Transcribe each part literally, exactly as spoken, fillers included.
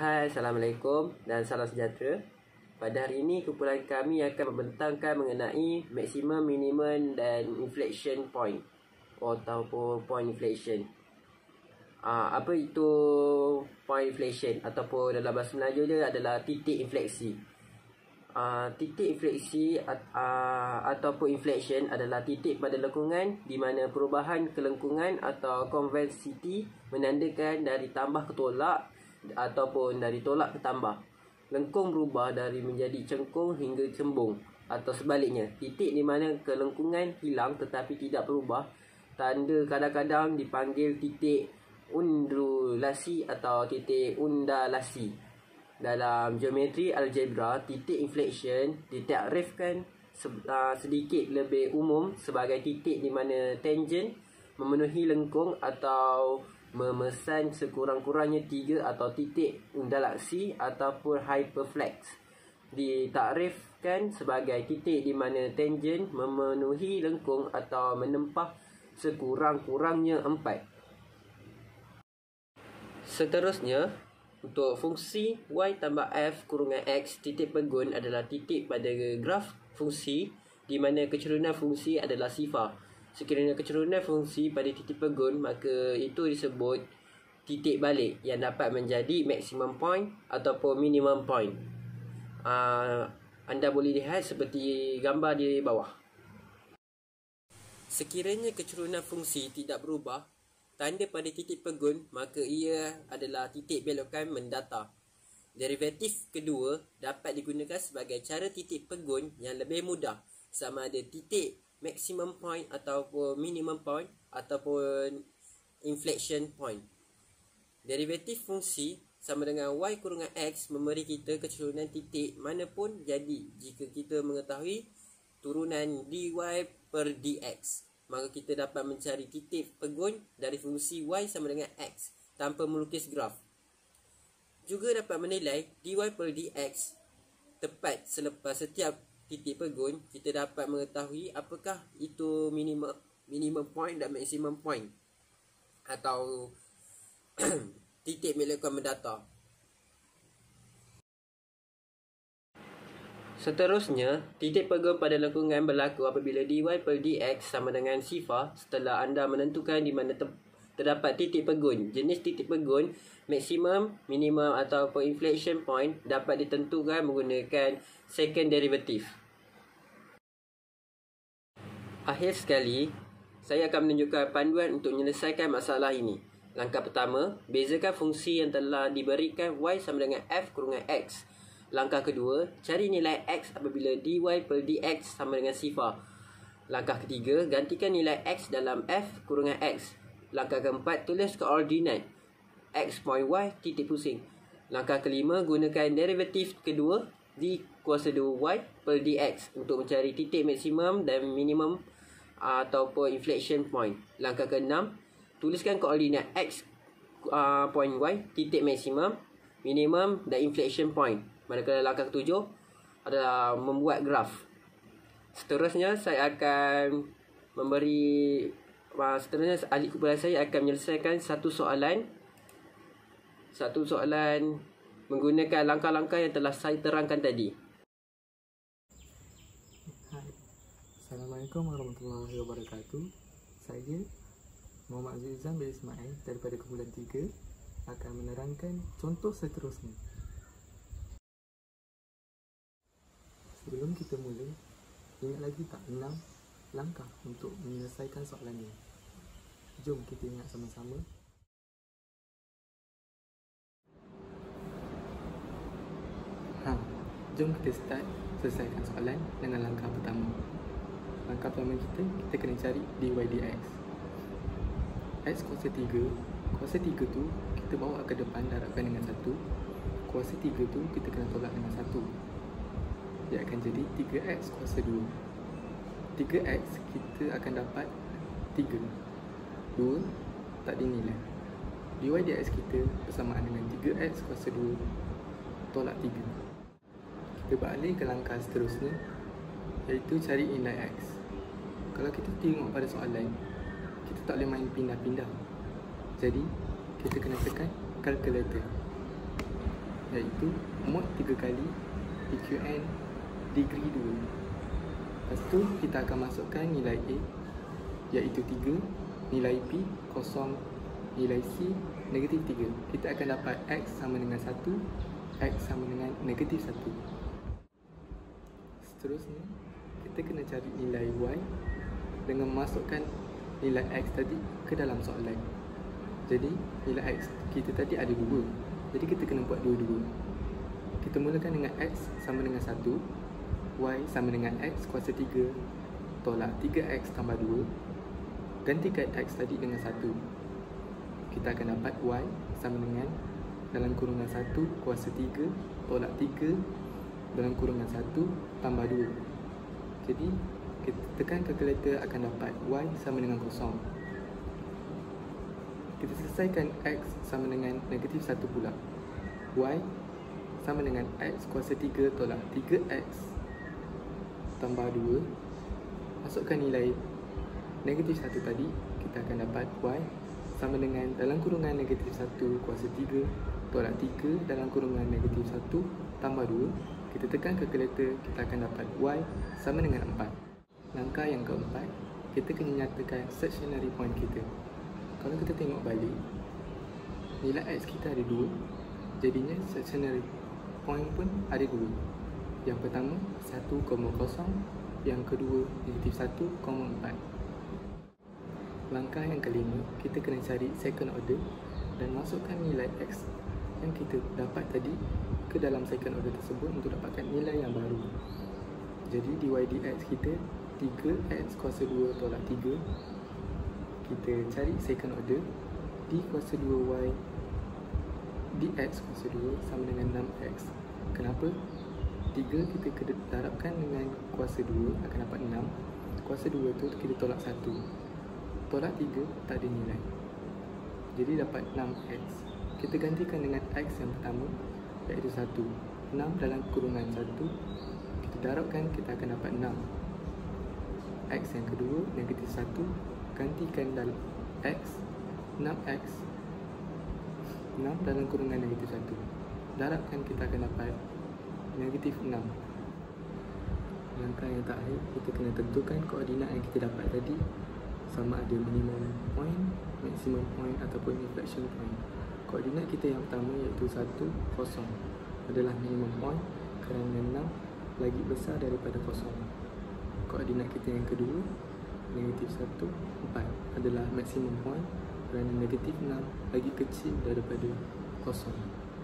Hai, Assalamualaikum dan salam sejahtera. Pada hari ini, kumpulan kami akan membentangkan mengenai maksimum, minimum dan inflection point ataupun point inflection. Aa, apa itu point inflection ataupun dalam bahasa Melayu dia adalah titik infleksi. Aa, titik infleksi aa, ataupun inflection adalah titik pada lengkungan di mana perubahan kelengkungan atau konvensiti menandakan dari tambah ke tolak ataupun dari tolak ke tambah. Lengkung berubah dari menjadi cengkung hingga cembung atau sebaliknya. Titik di mana kelengkungan hilang tetapi tidak berubah, tanda kadang-kadang dipanggil titik undulasi atau titik undulasi. Dalam geometri algebra, titik inflection ditakrifkan sedikit lebih umum sebagai titik di mana tangent memenuhi lengkung atau memesan sekurang-kurangnya tiga atau titik undulasi ataupun hyperflex. Ditakrifkan sebagai titik di mana tangent memenuhi lengkung atau menempah sekurang-kurangnya empat. Seterusnya, untuk fungsi y tambah f kurungan x titik pegun adalah titik pada graf fungsi di mana kecerunan fungsi adalah sifar. Sekiranya kecerunan fungsi pada titik pegun, maka itu disebut titik balik yang dapat menjadi maximum point ataupun minimum point. Aa, anda boleh lihat seperti gambar di bawah. Sekiranya kecerunan fungsi tidak berubah, tanda pada titik pegun, maka ia adalah titik belokan mendata. Derivatif kedua dapat digunakan sebagai cara titik pegun yang lebih mudah, sama ada titik maximum point ataupun minimum point ataupun inflection point. Derivatif fungsi sama dengan y kurungan x memberi kita kecerunan titik manapun jadi jika kita mengetahui turunan dy per dx. Maka kita dapat mencari titik pegun dari fungsi y sama dengan x tanpa melukis graf. Juga dapat menilai dy per dx tepat selepas setiap titik pegun. Kita dapat mengetahui apakah itu minimum minimum point dan maximum point atau titik belokan mendata. Seterusnya, titik pegun pada lengkungan berlaku apabila dy per dx sama dengan sifar setelah anda menentukan di mana ter terdapat titik pegun. Jenis titik pegun, maksimum, minimum ataupun inflection point dapat ditentukan menggunakan second derivative. Akhir sekali, saya akan menunjukkan panduan untuk menyelesaikan masalah ini. Langkah pertama, bezakan fungsi yang telah diberikan y sama dengan f kurungan x. Langkah kedua, cari nilai x apabila dy per dx sama dengan sifar. Langkah ketiga, gantikan nilai x dalam f kurungan x. Langkah keempat, tulis koordinat x point y titik pusing. Langkah kelima, gunakan derivatif kedua d kuasa dua y per dx untuk mencari titik maksimum dan minimum ataupun inflection point. Langkah keenam, tuliskan koordinat x uh, point y titik maksimum, minimum dan inflection point. Manakala langkah ketujuh adalah membuat graf. Seterusnya saya akan memberi uh, seterusnya ahli kumpulan saya akan menyelesaikan satu soalan satu soalan menggunakan langkah-langkah yang telah saya terangkan tadi. Hai. Assalamualaikum warahmatullahi wabarakatuh. Saya Muhammad Zizan bin Ismail daripada kumpulan tiga akan menerangkan contoh seterusnya. Sebelum kita mula, ingat lagi tak enam langkah untuk menyelesaikan soalan ini? Jom kita ingat sama-sama. Ha, jom kita start selesaikan soalan dengan langkah pertama. Langkah pertama kita, kita kena cari dy dx. X kuasa tiga, kuasa tiga tu kita bawa ke depan darabkan dengan satu. Kuasa tiga tu kita kena tolak dengan satu. Dia akan jadi tiga x kuasa dua. tiga x kita akan dapat tiga. dua tak dinilai. Dy dx kita bersamaan dengan tiga x kuasa dua tolak tiga. Kita balik ke langkah seterusnya, iaitu cari nilai x. Kalau kita tengok pada soalan, kita tak boleh main pindah-pindah. Jadi, kita kena tekan kalkulator. iaitu mod tiga kali P Q N degree dua. Lepas tu kita akan masukkan nilai A iaitu tiga, nilai B kosong, nilai C negatif tiga. Kita akan dapat X sama dengan satu, X sama dengan negatif satu. Seterusnya, kita kena cari nilai Y dengan memasukkan nilai X tadi ke dalam soalan. Jadi, nilai X kita tadi ada dua. Jadi, kita kena buat dua-dua. Kita mulakan dengan X sama dengan satu, Y sama dengan X kuasa tiga tolak tiga X tambah dua. Gantikan X tadi dengan satu. Kita akan dapat Y sama dengan dalam kurungan satu kuasa tiga tolak tiga dalam kurungan satu tambah dua. Jadi, kita tekan kalkulator akan dapat Y sama dengan kosong. Kita selesaikan X sama dengan negatif satu pula. Y sama dengan X kuasa tiga tolak tiga X tambah dua. Masukkan nilai negatif satu tadi, kita akan dapat Y sama dengan dalam kurungan negatif satu kuasa tiga tolak tiga dalam kurungan negatif satu tambah dua. Kita tekan kalkulator, kita akan dapat Y sama dengan empat. Langkah yang keempat, kita kena nyatakan stationary point kita. Kalau kita tengok balik, nilai X kita ada dua, jadinya stationary point pun ada dua. Yang pertama satu koma kosong, yang kedua negatif satu koma empat. Langkah yang kelima, kita kena cari second order dan masukkan nilai X yang kita dapat tadi ke dalam second order tersebut untuk dapatkan nilai yang baru. Jadi dy dx kita tiga X kuasa dua tolak tiga. Kita cari second order, D kuasa dua Y dx kuasa dua sama dengan enam X. Kenapa? tiga kita kena darabkan dengan kuasa dua akan dapat enam. Kuasa dua tu kita tolak satu. Tolak tiga tak ada nilai. Jadi dapat enam X. Kita gantikan dengan X yang pertama iaitu satu. enam dalam kurungan satu. Kita darabkan, kita akan dapat enam. X yang kedua negatif satu. Gantikan dalam X, enam X. enam dalam kurungan negatif satu. Darabkan, kita akan dapat negatif enam. Langkah yang terakhir, kita kena tentukan koordinat yang kita dapat tadi sama ada minimum point, maximum point ataupun inflection point. Koordinat kita yang pertama iaitu satu, kosong adalah minimum point kerana enam lagi besar daripada kosong. Koordinat kita yang kedua negatif satu, empat adalah maximum point kerana negatif enam lagi kecil daripada kosong.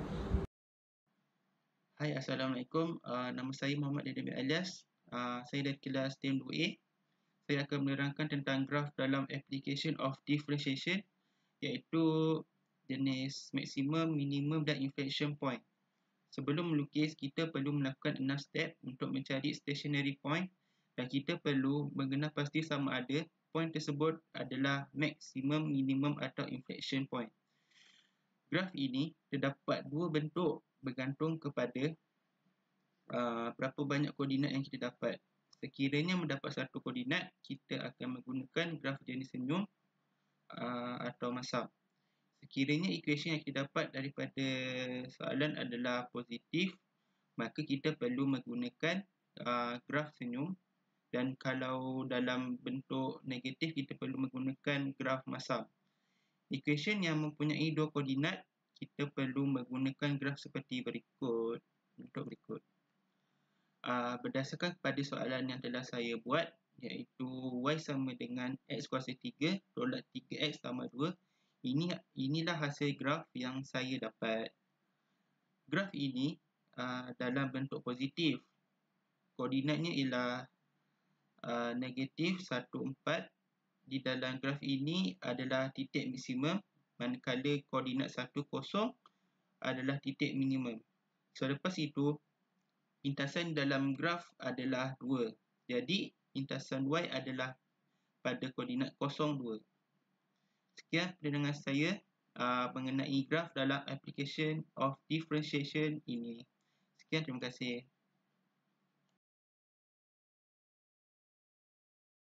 Hai, Assalamualaikum. Uh, nama saya Muhammad Dedemi Alias. Uh, saya dari kelas T M dua A. Saya akan menerangkan tentang graf dalam application of differentiation, iaitu jenis maksimum, minimum dan inflection point. Sebelum melukis, kita perlu melakukan enam step untuk mencari stationary point dan kita perlu mengenal pasti sama ada point tersebut adalah maksimum, minimum atau inflection point. Graf ini terdapat dua bentuk bergantung kepada uh, berapa banyak koordinat yang kita dapat. Sekiranya mendapat satu koordinat, kita akan menggunakan graf jenis senyum uh, atau masam. Sekiranya equation yang kita dapat daripada soalan adalah positif, maka kita perlu menggunakan uh, graf senyum. Dan kalau dalam bentuk negatif, kita perlu menggunakan graf masam. Equation yang mempunyai dua koordinat, kita perlu menggunakan graf seperti berikut. Bentuk berikut. Uh, berdasarkan kepada soalan yang telah saya buat, iaitu Y sama dengan X kuasa tiga tolak tiga X tambah dua. Ini, inilah hasil graf yang saya dapat. Graf ini uh, dalam bentuk positif. Koordinatnya ialah uh, negatif satu, empat. Di dalam graf ini adalah titik maksimum, manakala koordinat satu, kosong adalah titik minimum. Selepas itu, lintasan dalam graf adalah dua. Jadi, lintasan Y adalah pada koordinat kosong, dua. Sekian penerangan saya uh, mengenai graf dalam application of differentiation ini. Sekian, terima kasih.